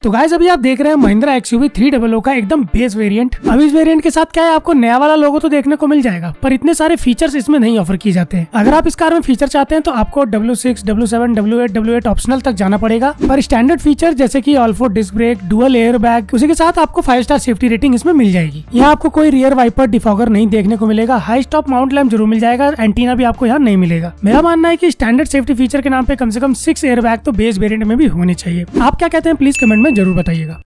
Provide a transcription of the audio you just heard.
तो गाइस अभी आप देख रहे हैं महिंद्रा XUV 300 का एकदम बेस वेरिएंट। अब इस वेरिएंट के साथ क्या है, आपको नया वाला लोगो तो देखने को मिल जाएगा, पर इतने सारे फीचर्स इसमें नहीं ऑफर किए जाते हैं। अगर आप इस कार में फीचर चाहते हैं तो आपको W6, W7, W8, W8 optional तक जाना पड़ेगा, पर स्टैंडर्ड फीचर जैसे कि all 4 disc brake, dual air bag, उसी के साथ आपको 5 स्टार सेफ्टी रेटिंग इसमें मिल जाएगी। यहाँ आपको कोई रियर वाइपर डिफॉगर नहीं देखने को मिलेगा। हाई स्टॉप माउंट लैम्प जरूर मिल जाएगा, एंटीना भी आपको यहाँ नहीं मिलेगा। मेरा मानना है कि स्टैंडर्ड सेफ्टी फीचर के नाम पे कम से कम 6 एयर बैग तो बेस वेरिएंट में भी होने चाहिए। आप क्या कहते हैं प्लीज कमेंट में जरूर बताइएगा।